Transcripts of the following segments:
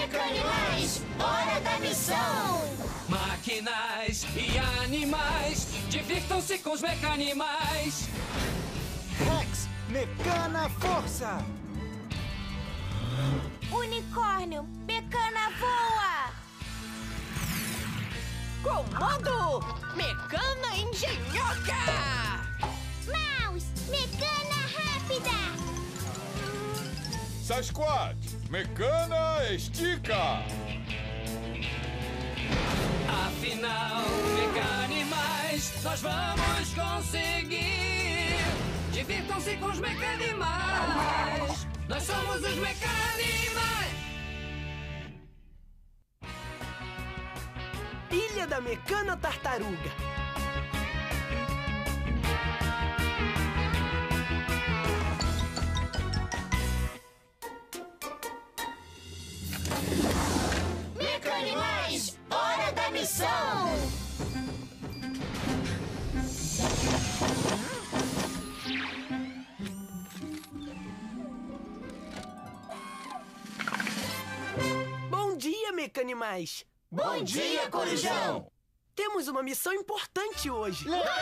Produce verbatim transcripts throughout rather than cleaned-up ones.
Mecanimais, hora da missão! Máquinas e animais, divirtam-se com os mecanimais. Rex, Mecana Força! Unicórnio, Mecana voa! Comando, Mecana engenhoca! Mouse, Mecana rápida! Sasquatch, Mecana estica! Afinal, mecanimais, nós vamos conseguir. Divirtam-se com os mecanimais. Nós somos os mecanimais. Ilha da Mecana Tartaruga. Mecanimais, hora da missão! Bom dia, Mecanimais! Bom dia, Corujão! Temos uma missão importante hoje.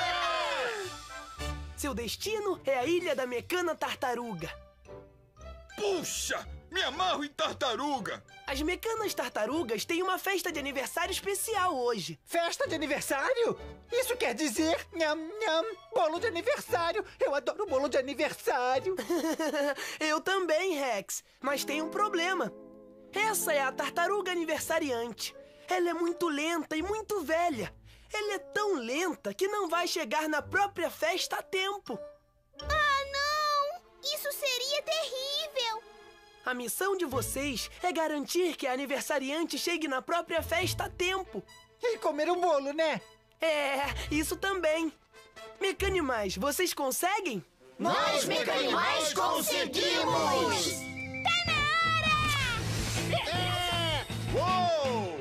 Seu destino é a Ilha da Mecana Tartaruga. Puxa! Me amarro em tartaruga! As Mecanas Tartarugas têm uma festa de aniversário especial hoje. Festa de aniversário? Isso quer dizer... Nham, nham, bolo de aniversário. Eu adoro bolo de aniversário. Eu também, Rex. Mas tem um problema. Essa é a tartaruga aniversariante. Ela é muito lenta e muito velha. Ela é tão lenta que não vai chegar na própria festa a tempo. Ah, não! Isso seria terrível! A missão de vocês é garantir que a aniversariante chegue na própria festa a tempo. E comer o bolo, né? É, isso também. Mecanimais, vocês conseguem? Nós, Mecanimais, conseguimos! Tá na hora! É! Uou!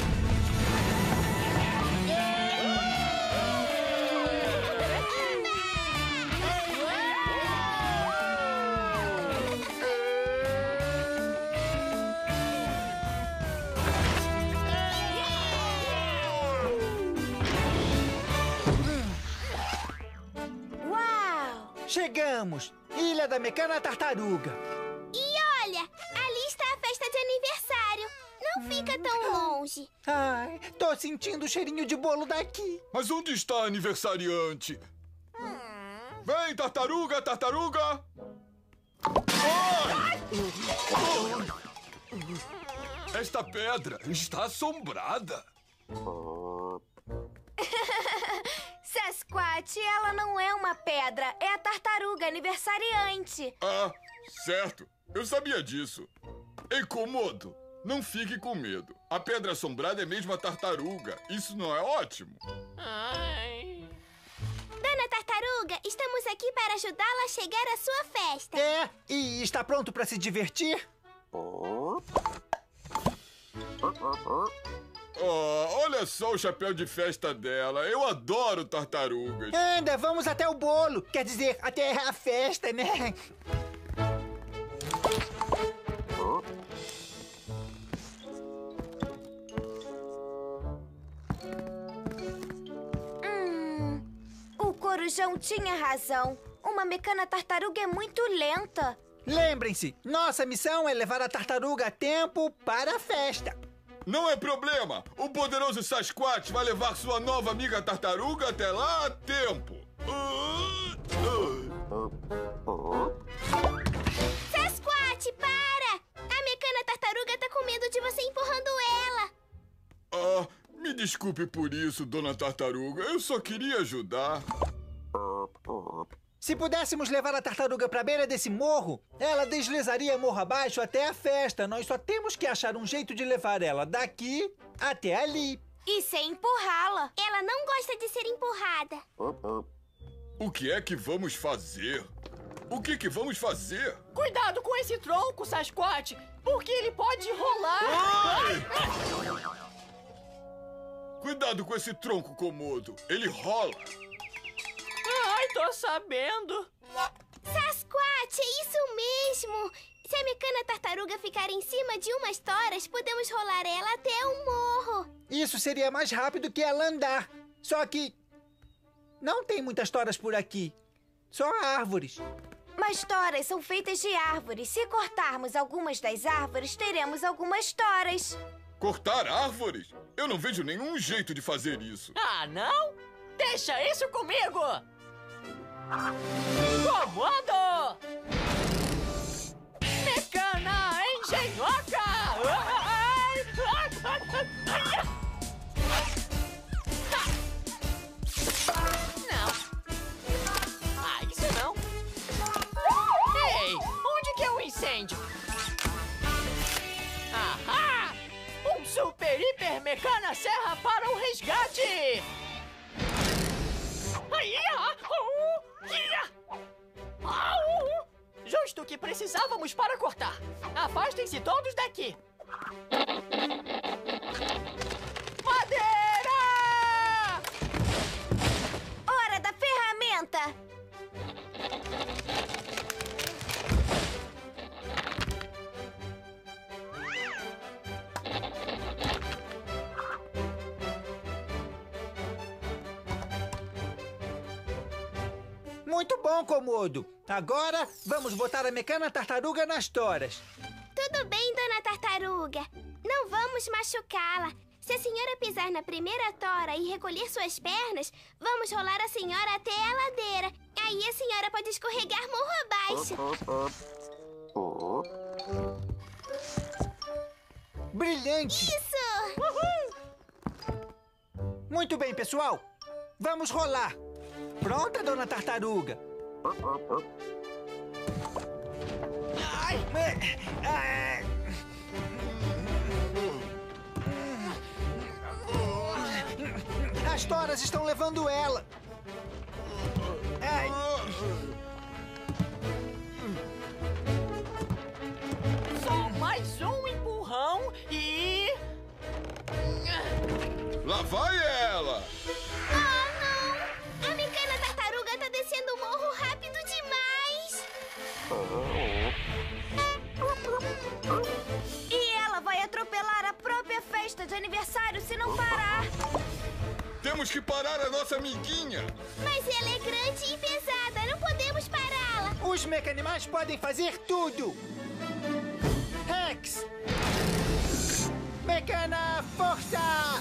Uau! Chegamos! Ilha da Mecana Tartaruga. E olha, ali está a festa de aniversário. Não fica tão longe. Ai, tô sentindo o cheirinho de bolo daqui. Mas onde está a aniversariante? Vem, tartaruga, tartaruga! Ai! Esta pedra está assombrada. Sasquatch, ela não é uma pedra, é a tartaruga aniversariante. Ah, certo. Eu sabia disso. Ei, Komodo, não fique com medo. A pedra assombrada é mesmo a tartaruga. Isso não é ótimo? Ai. Dona Tartaruga, estamos aqui para ajudá-la a chegar à sua festa. É, e está pronto para se divertir? Oh, olha só o chapéu de festa dela. Eu adoro tartarugas. Anda, vamos até o bolo. Quer dizer, até a festa, né? Hum, o Corujão tinha razão. Uma mecana tartaruga é muito lenta. Lembrem-se, nossa missão é levar a tartaruga a tempo para a festa. Não é problema. O poderoso Sasquatch vai levar sua nova amiga tartaruga até lá a tempo. Sasquatch, para! A mecana tartaruga tá com medo de você empurrando ela. Ah, me desculpe por isso, dona tartaruga. Eu só queria ajudar. Se pudéssemos levar a tartaruga para a beira desse morro, ela deslizaria morro abaixo até a festa. Nós só temos que achar um jeito de levar ela daqui até ali. E sem empurrá-la. Ela não gosta de ser empurrada. O que é que vamos fazer? O que que vamos fazer? Cuidado com esse tronco, Sasquatch, porque ele pode rolar. Ai! Cuidado com esse tronco, Komodo. Ele rola. Ai, tô sabendo. Sasquatch, é isso mesmo. Se a mecana tartaruga ficar em cima de umas toras, podemos rolar ela até o morro. Isso seria mais rápido que ela andar. Só que não tem muitas toras por aqui. Só árvores. Mas toras são feitas de árvores. Se cortarmos algumas das árvores, teremos algumas toras. Cortar árvores? Eu não vejo nenhum jeito de fazer isso. Ah, não? Deixa isso comigo! Comando! Mecana engenhoca! Não. Ah, isso não. Ei, onde que é o incêndio? Ahá! Um super hiper mecana serra para o resgate! Justo o que precisávamos para cortar. Afastem-se todos daqui. Madeira! Hora da ferramenta! Muito bom, Komodo. Agora, vamos botar a mecana tartaruga nas toras. Tudo bem, dona tartaruga. Não vamos machucá-la. Se a senhora pisar na primeira tora e recolher suas pernas, vamos rolar a senhora até a ladeira. Aí a senhora pode escorregar morro abaixo. Brilhante! Isso! Uhul! Muito bem, pessoal. Vamos rolar. Pronta, dona tartaruga? Ai! Ai. As toras estão levando ela. Ai. Só mais um empurrão e... Lá vai ela! A mecana tartaruga tá descendo o morro rápido demais! E ela vai atropelar a própria festa de aniversário se não parar. Temos que parar a nossa amiguinha! Mas ela é grande e pesada, não podemos pará-la! Os mecanimais podem fazer tudo! Rex! Mecana, força!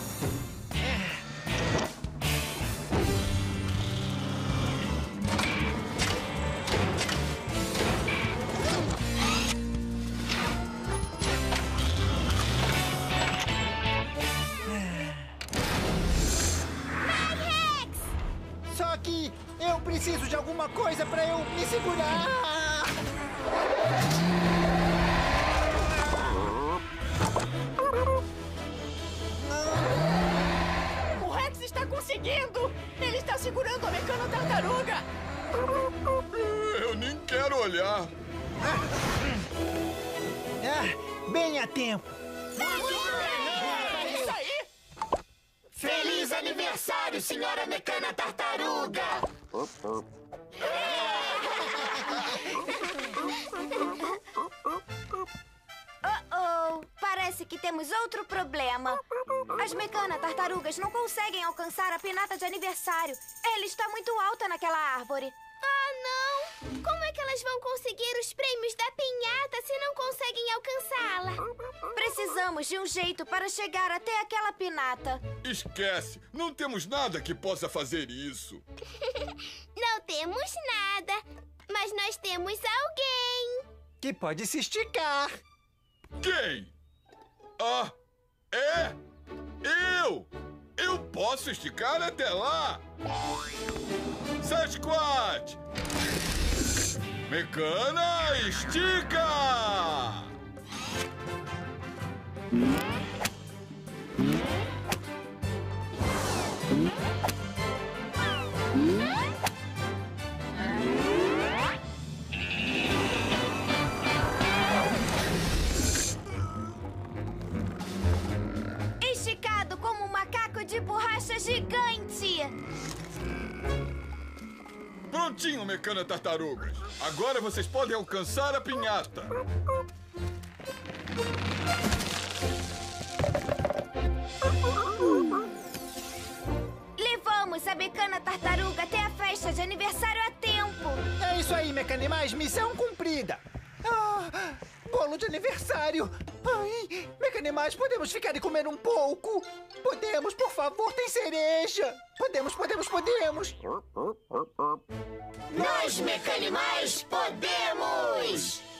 Só que eu preciso de alguma coisa para eu me segurar. O Rex está conseguindo! Ele está segurando a mecana tartaruga! Eu nem quero olhar. Ah, bem a tempo. Isso aí! Feliz aniversário, senhora mecana tartaruga! Oh-oh! Parece que temos outro problema. As mecana tartarugas não conseguem alcançar a pinata de aniversário. Ela está muito alta naquela árvore. Ah, não! Como é que elas vão conseguir os prêmios da pinhata se não conseguem alcançá-la? Precisamos de um jeito para chegar até aquela pinata. Esquece! Não temos nada que possa fazer isso. Não temos nada, mas nós temos alguém. Que pode se esticar. Quem? Ah, é? Eu! Eu posso esticar até lá! Sasquatch! Mecana, estica! Esticado como um macaco de borracha gigante. Prontinho, Mecana Tartarugas. Agora vocês podem alcançar a pinhata. Levamos a Mecana Tartaruga até a festa de aniversário a tempo. É isso aí, Mecanimais. Missão cumprida. Ah, bolo de aniversário. Ai, Mecanimais, podemos ficar e comer um pouco? Podemos, por favor, tem cereja. Podemos, podemos, podemos. Nós, Mecanimais, podemos!